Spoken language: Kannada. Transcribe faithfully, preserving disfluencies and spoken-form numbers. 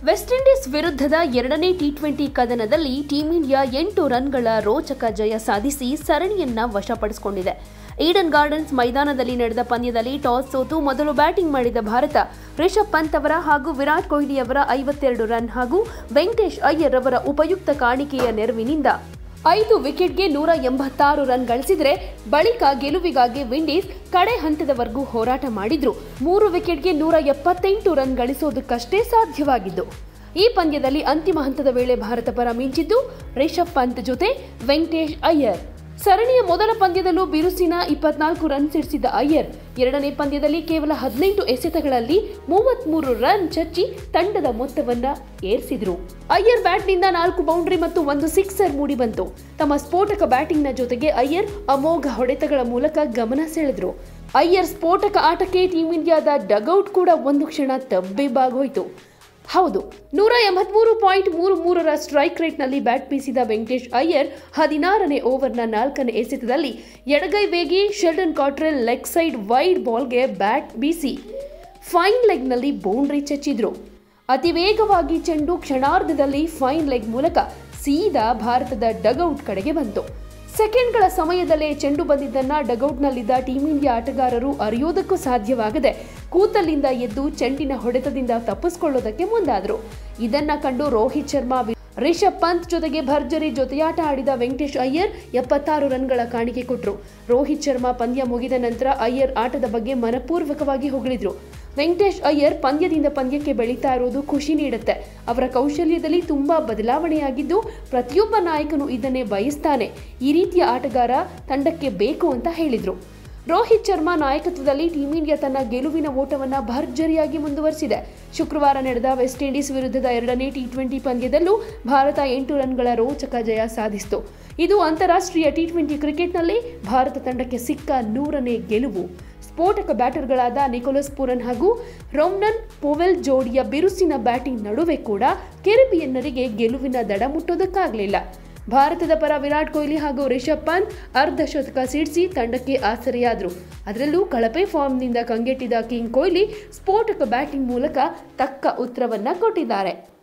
ವೆಸ್ಟ್ ಇಂಡೀಸ್ ವಿರುದ್ಧದ ಎರಡನೇ ಟಿ ಟ್ವೆಂಟಿ ಕದನದಲ್ಲಿ ಟೀಂ ಇಂಡಿಯಾ ಎಂಟು ರನ್ಗಳ ರೋಚಕ ಜಯ ಸಾಧಿಸಿ ಸರಣಿಯನ್ನ ವಶಪಡಿಸಿಕೊಂಡಿದೆ. ಈಡನ್ ಗಾರ್ಡನ್ಸ್ ಮೈದಾನದಲ್ಲಿ ನಡೆದ ಪಂದ್ಯದಲ್ಲಿ ಟಾಸ್ ಸೋತು ಮೊದಲು ಬ್ಯಾಟಿಂಗ್ ಮಾಡಿದ ಭಾರತ ರಿಷಬ್ ಪಂತ್ ಅವರ ಹಾಗೂ ವಿರಾಟ್ ಕೊಹ್ಲಿ ಅವರ ಐವತ್ತೆರಡು ರನ್ ಹಾಗೂ ವೆಂಕಟೇಶ್ ಅಯ್ಯರ್ ಅವರ ಉಪಯುಕ್ತ ಕಾಣಿಕೆಯ ನೆರವಿನಿಂದ ಐದು ವಿಕೆಟ್ಗೆ ನೂರ ಎಂಬತ್ತಾರು ರನ್ ಗಳಿಸಿದರೆ ಬಳಿಕ ಗೆಲುವಿಗಾಗಿ ವಿಂಡೀಸ್ ಕಡೆ ಹಂತದವರೆಗೂ ಹೋರಾಟ ಮಾಡಿದ್ರು. ಮೂರು ವಿಕೆಟ್ಗೆ ನೂರ ಎಪ್ಪತ್ತೆಂಟು ರನ್ ಗಳಿಸೋದಕ್ಕಷ್ಟೇ ಸಾಧ್ಯವಾಗಿದ್ದು. ಈ ಪಂದ್ಯದಲ್ಲಿ ಅಂತಿಮ ಹಂತದ ವೇಳೆ ಭಾರತ ಪರ ಮಿಂಚಿದ್ದು ರಿಷಬ್ ಪಂತ್ ಜೊತೆ ವೆಂಕಟೇಶ್ ಅಯ್ಯರ್. ಸರಣಿಯ ಮೊದಲ ಪಂದ್ಯದಲ್ಲೂ ಬಿರುಸಿನ ಇಪ್ಪತ್ನಾಲ್ಕು ರನ್ ಸಿಡಿಸಿದ ಅಯ್ಯರ್ ಎರಡನೇ ಪಂದ್ಯದಲ್ಲಿ ಕೇವಲ ಹದಿನೆಂಟು ಎಸೆತಗಳಲ್ಲಿ ಮೂವತ್ಮೂರು ರನ್ ಚಚ್ಚಿ ತಂಡದ ಮೊತ್ತವನ್ನ ಏರಿಸಿದ್ರು. ಅಯ್ಯರ್ ಬ್ಯಾಟ್ನಿಂದ ನಾಲ್ಕು ಬೌಂಡ್ರಿ ಮತ್ತು ಒಂದು ಸಿಕ್ಸರ್ ಮೂಡಿಬಂತು. ತಮ್ಮ ಸ್ಫೋಟಕ ಬ್ಯಾಟಿಂಗ್ನ ಜೊತೆಗೆ ಅಯ್ಯರ್ ಅಮೋಘ ಹೊಡೆತಗಳ ಮೂಲಕ ಗಮನ ಸೆಳೆದ್ರು. ಅಯ್ಯರ್ ಸ್ಫೋಟಕ ಆಟಕ್ಕೆ ಟೀಂ ಇಂಡಿಯಾದ ಡಗ್ಔಟ್ ಕೂಡ ಒಂದು ಕ್ಷಣ ತಬ್ಬಿಬ್ಬಾಗೋಯ್ತು. ಹೌದು, ನೂರ ಎಂಬತ್ಮೂರು ಪಾಯಿಂಟ್ ಮೂರು ಮೂರರ ಸ್ಟ್ರೈಕ್ ರೇಟ್ನಲ್ಲಿ ಬ್ಯಾಟ್ ಬೀಸಿದ ವೆಂಕಟೇಶ್ ಅಯ್ಯರ್ ಹದಿನಾರನೇ ಓವರ್ನ ನಾಲ್ಕನೇ ಎಸೆತದಲ್ಲಿ ಎಡಗೈ ವೇಗಿ Sheldon Cottrell leg side wide ಬಾಲ್ಗೆ ಬ್ಯಾಟ್ ಬೀಸಿ ಫೈನ್ ಲೆಗ್ನಲ್ಲಿ ಬೌಂಡ್ರಿ ಚಚ್ಚಿದ್ರು. ಅತಿ ವೇಗವಾಗಿ ಚೆಂಡು ಕ್ಷಣಾರ್ಧದಲ್ಲಿ ಫೈನ್ ಲೆಗ್ ಮೂಲಕ ಸೀದಾ ಭಾರತದ ಡಗ್ಔಟ್ ಕಡೆಗೆ ಬಂತು. ಸೆಕೆಂಡ್ಗಳ ಸಮಯದಲ್ಲೇ ಚೆಂಡು ಬಂದಿದ್ದನ್ನ ಡಗ್ಔಟ್ನಲ್ಲಿದ್ದ ಟೀಂ ಇಂಡಿಯಾ ಆಟಗಾರರು ಅರಿಯೋದಕ್ಕೂ ಸಾಧ್ಯವಾಗದೆ ಕೂತಲ್ಲಿಂದ ಎದ್ದು ಚೆಂಡಿನ ಹೊಡೆತದಿಂದ ತಪ್ಪಿಸಿಕೊಳ್ಳೋದಕ್ಕೆ ಮುಂದಾದರು. ಇದನ್ನ ಕಂಡು ರೋಹಿತ್ ಶರ್ಮಾ, ರಿಷಬ್ ಪಂತ್ ಜೊತೆಗೆ ಭರ್ಜರಿ ಜೊತೆಯಾಟ ಆಡಿದ ವೆಂಕಟೇಶ್ ಅಯ್ಯರ್ ಎಪ್ಪತ್ತಾರು ರನ್ಗಳ ಕಾಣಿಕೆ ಕೊಟ್ಟರು. ರೋಹಿತ್ ಶರ್ಮಾ ಪಂದ್ಯ ಮುಗಿದ ನಂತರ ಅಯ್ಯರ್ ಆಟದ ಬಗ್ಗೆ ಮನಪೂರ್ವಕವಾಗಿ ಹೊಗಳಿದ್ರು. ವೆಂಕಟೇಶ್ ಅಯ್ಯರ್ ಪಂದ್ಯದಿಂದ ಪಂದ್ಯಕ್ಕೆ ಬೆಳೀತಾ ಇರೋದು ಖುಷಿ ನೀಡುತ್ತೆ. ಅವರ ಕೌಶಲ್ಯದಲ್ಲಿ ತುಂಬಾ ಬದಲಾವಣೆಯಾಗಿದ್ದು ಪ್ರತಿಯೊಬ್ಬ ನಾಯಕನು ಇದನ್ನೇ ಬಯಸ್ತಾನೆ. ಈ ರೀತಿಯ ಆಟಗಾರ ತಂಡಕ್ಕೆ ಬೇಕು ಅಂತ ಹೇಳಿದ್ರು. ರೋಹಿತ್ ಶರ್ಮಾ ನಾಯಕತ್ವದಲ್ಲಿ ಟೀಂ ಇಂಡಿಯಾ ತನ್ನ ಗೆಲುವಿನ ಓಟವನ್ನು ಭರ್ಜರಿಯಾಗಿ ಮುಂದುವರಿಸಿದೆ. ಶುಕ್ರವಾರ ನಡೆದ ವೆಸ್ಟ್ ಇಂಡೀಸ್ ವಿರುದ್ಧದ ಎರಡನೇ ಟಿ ಟ್ವೆಂಟಿ ಪಂದ್ಯದಲ್ಲೂ ಭಾರತ ಎಂಟು ರನ್ಗಳ ರೋಚಕ ಜಯ ಸಾಧಿಸಿತು. ಇದು ಅಂತಾರಾಷ್ಟ್ರೀಯ ಟಿ ಟ್ವೆಂಟಿ ಕ್ರಿಕೆಟ್ನಲ್ಲಿ ಭಾರತ ತಂಡಕ್ಕೆ ಸಿಕ್ಕ ನೂರನೇ ಗೆಲುವು. ಸ್ಫೋಟಕ ಬ್ಯಾಟರ್ಗಳಾದ ನಿಕೋಲಸ್ ಪೂರನ್ ಹಾಗೂ ರೌನನ್ ಪೊವೆಲ್ ಜೋಡಿಯ ಬಿರುಸಿನ ಬ್ಯಾಟಿಂಗ್ ನಡುವೆ ಕೂಡ ಕೆರಿಬಿಯನ್ನರಿಗೆ ಗೆಲುವಿನ ದಡ ಮುಟ್ಟೋದಕ್ಕಾಗಲಿಲ್ಲ. ಭಾರತದ ಪರ ವಿರಾಟ್ ಕೊಹ್ಲಿ ಹಾಗೂ ರಿಷಬ್ ಪಂತ್ ಅರ್ಧ ಶತಕ ಸಿಡಿಸಿ ತಂಡಕ್ಕೆ ಆಸರೆಯಾದರು. ಅದರಲ್ಲೂ ಕಳಪೆ ಫಾರ್ಮ್ನಿಂದ ಕಂಗೆಟ್ಟಿದ್ದ ಕಿಂಗ್ ಕೊಹ್ಲಿ ಸ್ಫೋಟಕ ಬ್ಯಾಟಿಂಗ್ ಮೂಲಕ ತಕ್ಕ ಉತ್ತರವನ್ನ ಕೊಟ್ಟಿದ್ದಾರೆ.